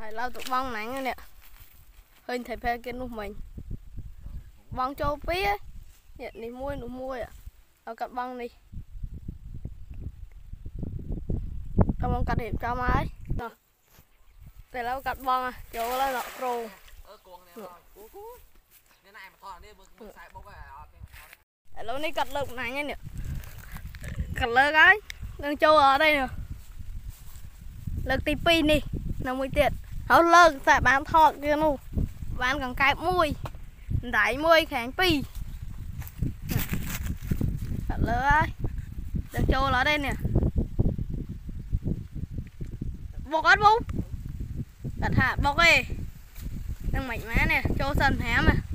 Rồi lâu tụi bông nặng nè. Hình thầy phê kia lúc mình. Bông châu phí ấy. Nhật đi mua à. Ở cắt bông đi. Các bông cắt hiệp cho máy. Rồi. Để lâu cắt bông à. Chỗ lên lọt rô. Lâu này cắt lực này nè. Cắt lơ cái. Đừng châu ở đây nè. Lực tí pin đi. Nó mới tiệt. Hấu lơ tại bán thọt kia nụ. Bán càng cái mùi. Đáy mùi kháng pi. Cắt lơ ai. Đừng châu ở đây nè. Bọc hết bố. Cắt hạ bọc ê. Đang mạnh mẽ nè. Châu sần hém nè.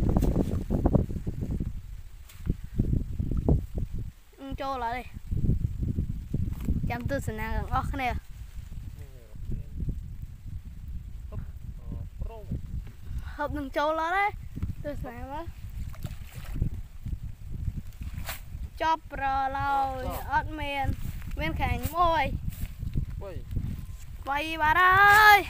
Châu ở đây. Chăm tư sẵn nàng gần ốc nè. Hợp đừng châu đó đấy. Tư sẵn nàng đó. Chop rò lâu. Ớt men. Men khánh môi. Quay bà ơi.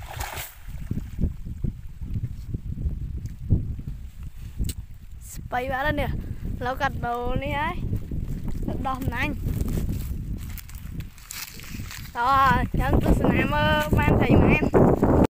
Quay bà đây nè. Lâu cắt đầu đi ấy. Đọc nhanh. Rồi, chân tôi sẽ làm ban thầy mà em.